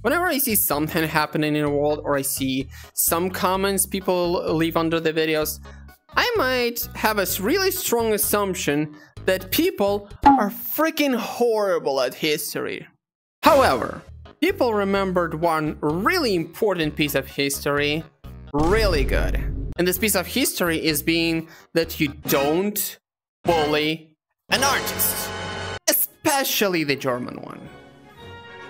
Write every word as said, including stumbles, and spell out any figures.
Whenever I see something happening in the world, or I see some comments people leave under the videos, I might have a really strong assumption that people are freaking horrible at history. However, people remembered one really important piece of history really good. And this piece of history is being that you don't bully an artist, especially the German one.